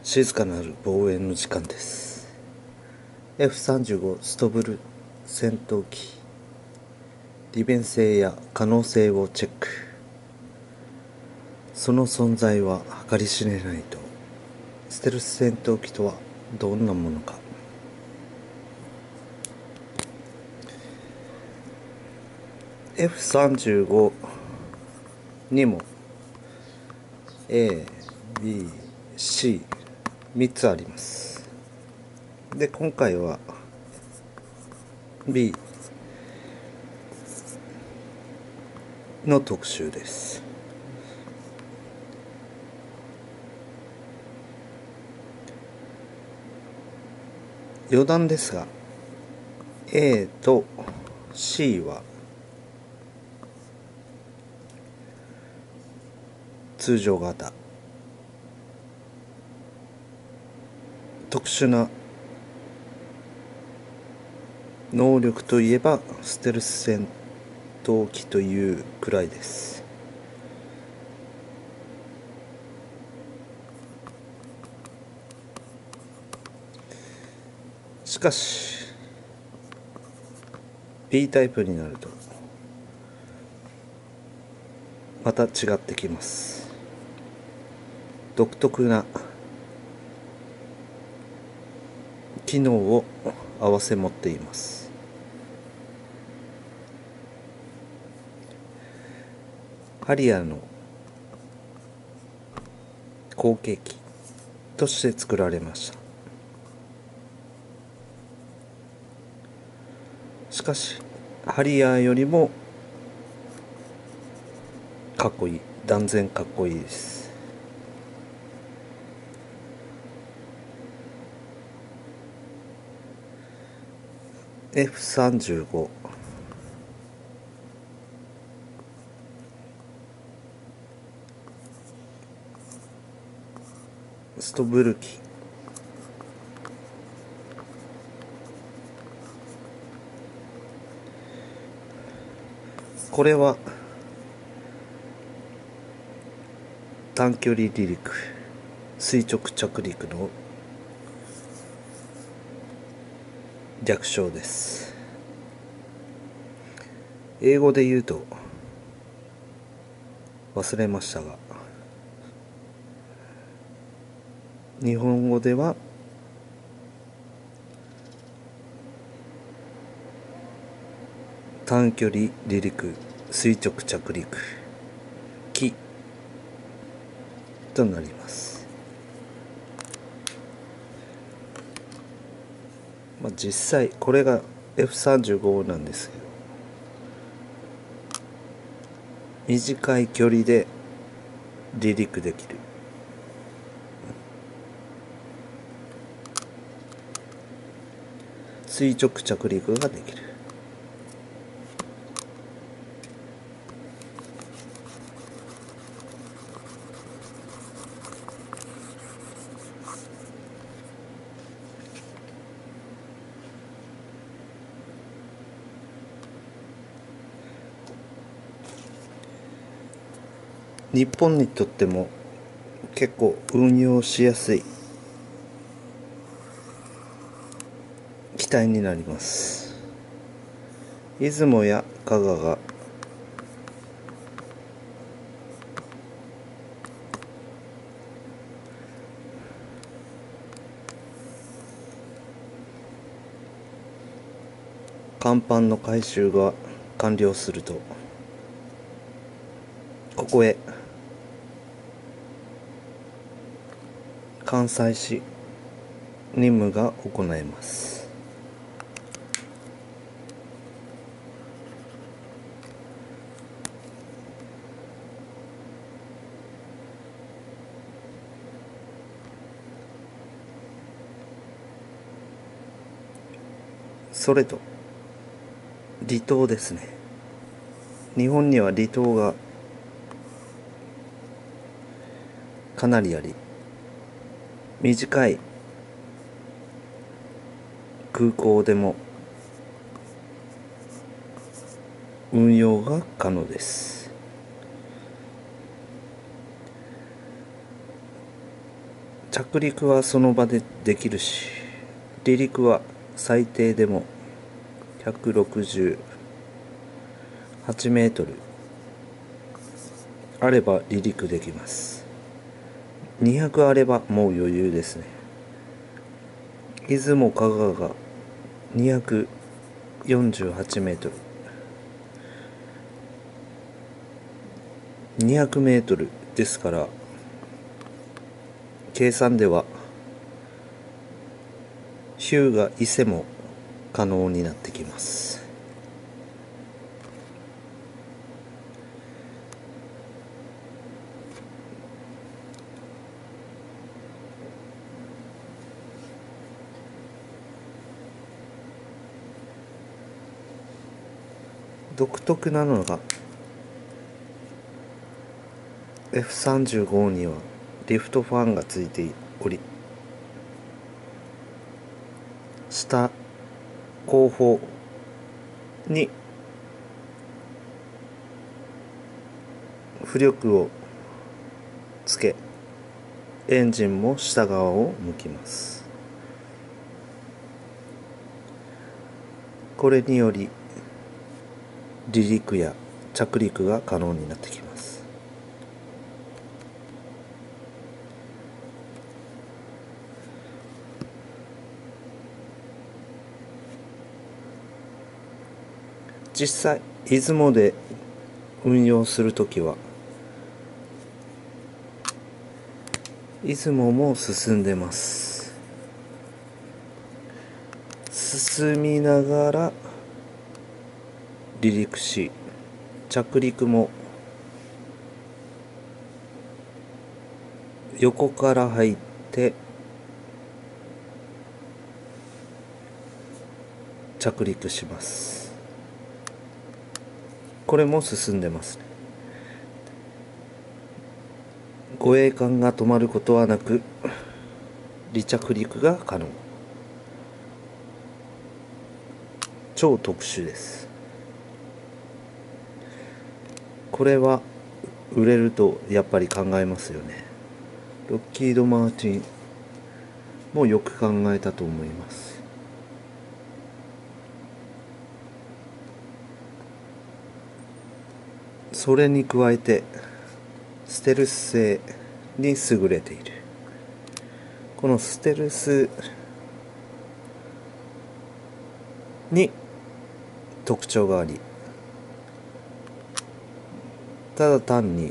静かなる防衛の時間です。 F35 ストブル戦闘機、利便性や可能性をチェック。その存在は計り知れないと。ステルス戦闘機とはどんなものか。F35 にも A、B、C3 つあります。で、今回は B の特集です。余談ですが、 A と C は通常型、特殊な能力といえばステルス戦闘機というくらいです。しかし B タイプになるとまた違ってきます。独特な機能を併せ持っています。ハリアーの後継機として作られました。しかしハリアーよりもかっこいい、断然かっこいいです。F35 ストブル機、これは短距離離陸、垂直着陸の略称です。英語で言うと忘れましたが、日本語では短距離離陸垂直着陸機となります。実際これが F35 なんですけど、短い距離で離陸できる、垂直着陸ができる。日本にとっても結構運用しやすい機体になります。出雲や加賀が甲板の改修が完了すると、ここへ関西し任務が行えます。それと離島ですね。日本には離島がかなりあり、短い空港でも運用が可能です。 着陸はその場でできるし、離陸は最低でも168メートルあれば離陸できます。200あればもう余裕ですね。出雲加賀が248メートル、200メートルですから、計算では日向伊勢も可能になってきます。独特なのが F35 にはリフトファンがついており、下後方に浮力をつけ、エンジンも下側を向きます。これにより離陸や着陸が可能になってきます。実際出雲で運用するときは、出雲も進んでます。進みながら離陸し、着陸も横から入って着陸します。これも進んでますね。護衛艦が止まることはなく離着陸が可能。超特殊です。これは売れるとやっぱり考えますよね。ロッキード・マーティンもよく考えたと思います。それに加えてステルス性に優れている。このステルスに特徴があり、ただ単に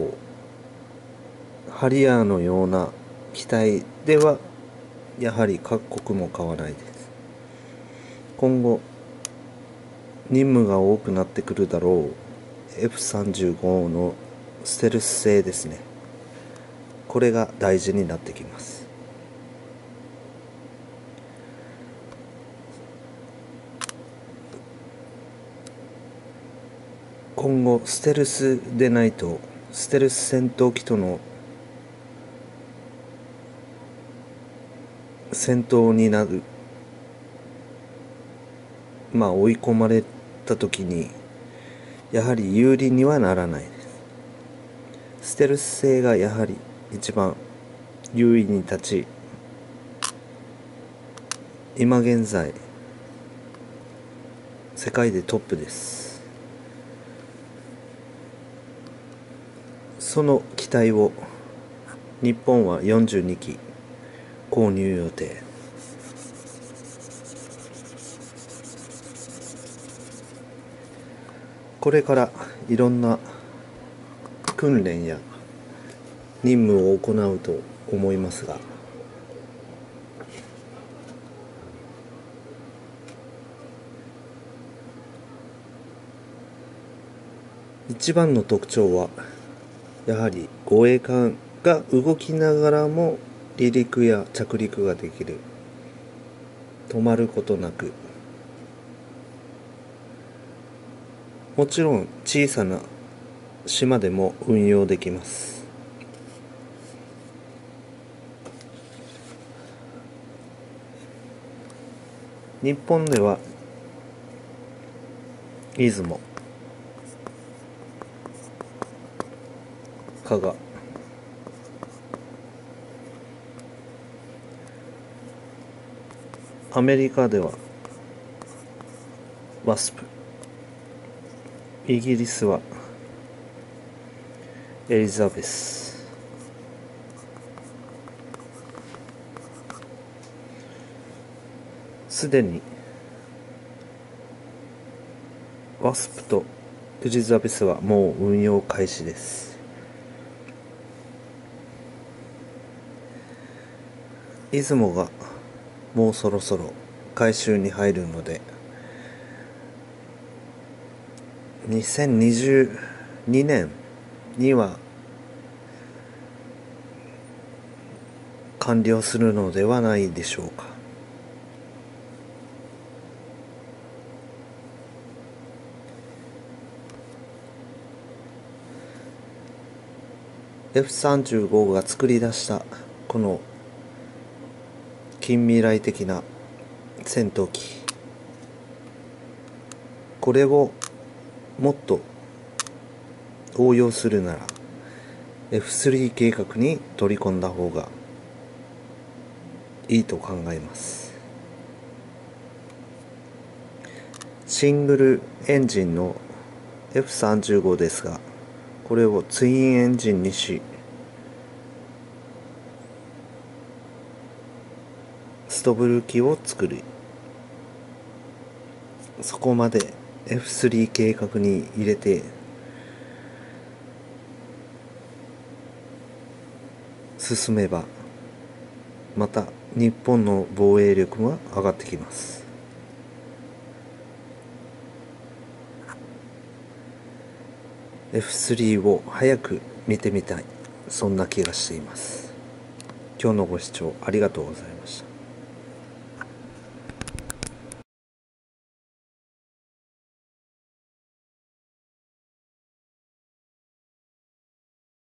ハリアーのような機体ではやはり各国も買わないです。今後任務が多くなってくるだろう F35 のステルス性ですね。これが大事になってきます。今後ステルスでないとステルス戦闘機との戦闘になる、追い込まれた時にやはり有利にはならないです。ステルス性がやはり一番優位に立ち、今現在世界でトップです。その機体を日本は42機購入予定。これからいろんな訓練や任務を行うと思いますが、一番の特徴はやはり護衛艦が動きながらも離陸や着陸ができる。止まることなく、もちろん小さな島でも運用できます。日本では出雲、加賀、 アメリカではワスプ、イギリスはエリザベス、すでにワスプとエリザベスはもう運用開始です。出雲がもうそろそろ改修に入るので、2022年には完了するのではないでしょうか。F35 が作り出したこの近未来的な戦闘機、これをもっと応用するなら F3 計画に取り込んだ方がいいと考えます。シングルエンジンの F35 ですが、これをツインエンジンにし、ストブル機を作り、そこまで F3 計画に入れて進めば、また日本の防衛力が上がってきます。F3 を早く見てみたい、そんな気がしています。今日のご視聴ありがとうございました。